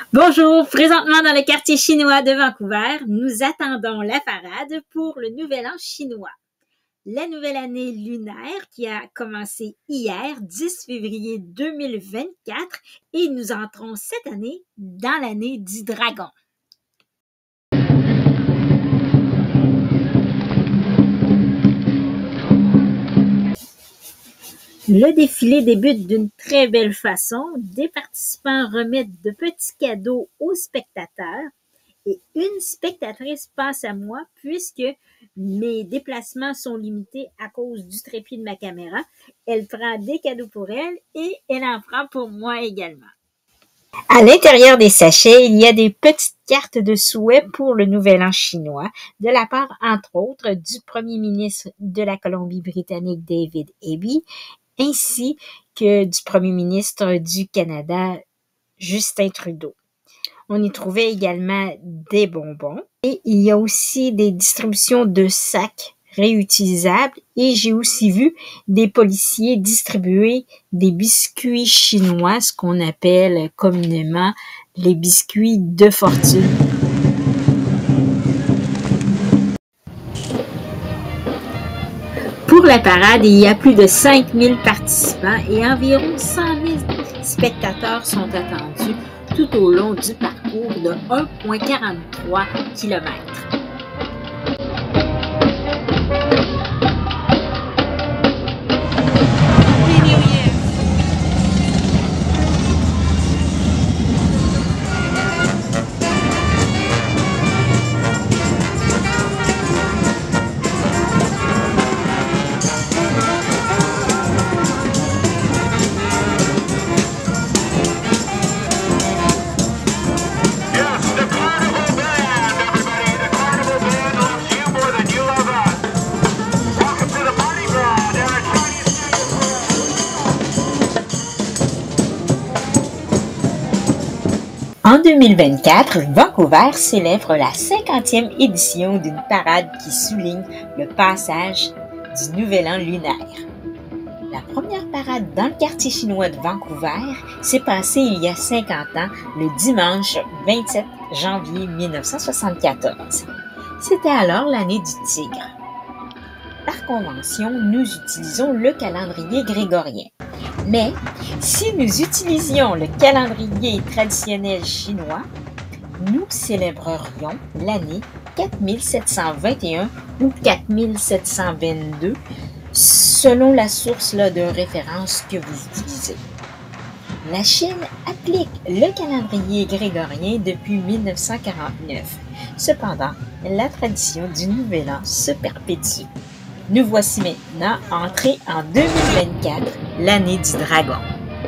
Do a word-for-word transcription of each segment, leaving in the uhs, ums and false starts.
Bonjour, présentement dans le quartier chinois de Vancouver, nous attendons la parade pour le Nouvel An chinois. La nouvelle année lunaire qui a commencé hier, dix février deux mille vingt-quatre, et nous entrons cette année dans l'année du dragon. Le défilé débute d'une très belle façon. Des participants remettent de petits cadeaux aux spectateurs et une spectatrice pense à moi puisque mes déplacements sont limités à cause du trépied de ma caméra. Elle prend des cadeaux pour elle et elle en prend pour moi également. À l'intérieur des sachets, il y a des petites cartes de souhait pour le Nouvel An chinois, de la part, entre autres, du premier ministre de la Colombie-Britannique, David Eby, ainsi que du premier ministre du Canada, Justin Trudeau. On y trouvait également des bonbons et il y a aussi des distributions de sacs réutilisables et j'ai aussi vu des policiers distribuer des biscuits chinois, ce qu'on appelle communément les biscuits de fortune. Pour la parade, il y a plus de cinq mille participants et environ cent mille spectateurs sont attendus tout au long du parcours de un virgule quarante-trois kilomètres. En deux mille vingt-quatre, Vancouver célèbre la cinquantième édition d'une parade qui souligne le passage du Nouvel An lunaire. La première parade dans le quartier chinois de Vancouver s'est passée il y a cinquante ans, le dimanche vingt-sept janvier mille neuf cent soixante-quatorze. C'était alors l'année du tigre. Par convention, nous utilisons le calendrier grégorien. Mais si nous utilisions le calendrier traditionnel chinois, nous célébrerions l'année quatre mille sept cent vingt et un ou quatre mille sept cent vingt-deux, selon la source là, de référence que vous utilisez. La Chine applique le calendrier grégorien depuis mille neuf cent quarante-neuf. Cependant, la tradition du Nouvel An se perpétue. Nous voici maintenant entrés en deux mille vingt-quatre, l'année du dragon.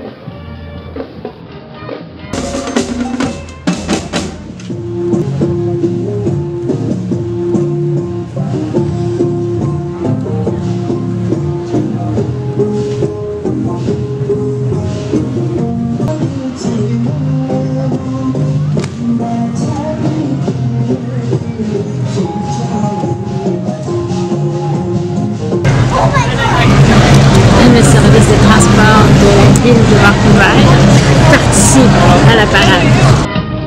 Le service de transport de la ville de Vancouver participe à la parade.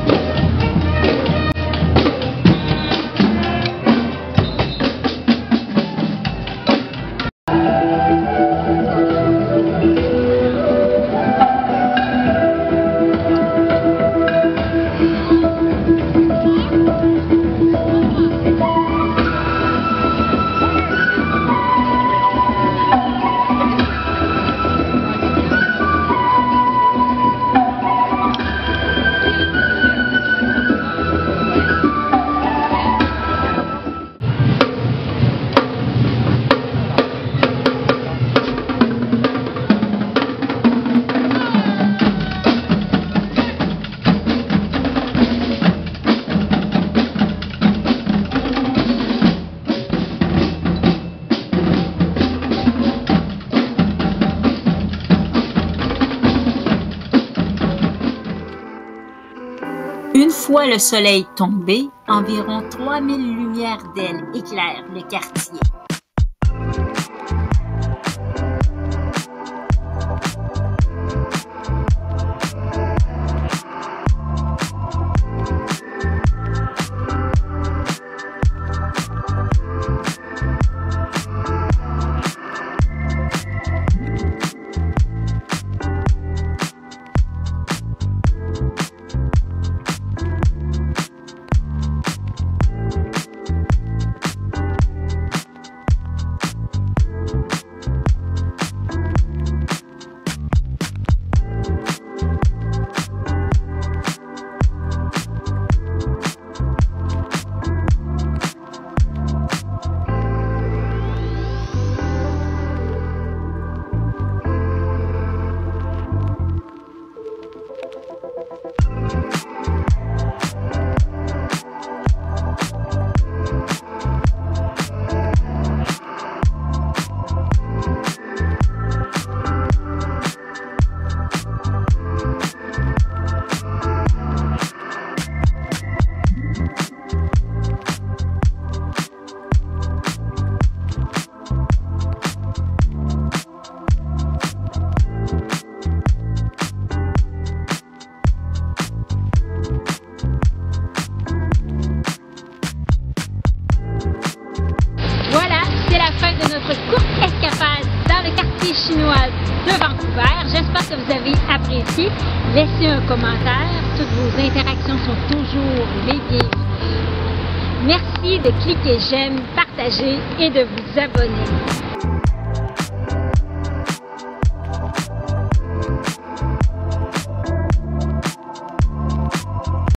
Une fois le soleil tombé, environ trois mille lumières d'ailes éclairent le quartier. j'espère que vous avez apprécié. Laissez un commentaire. Toutes vos interactions sont toujours les bienvenues. Merci de cliquer j'aime, partager et de vous abonner.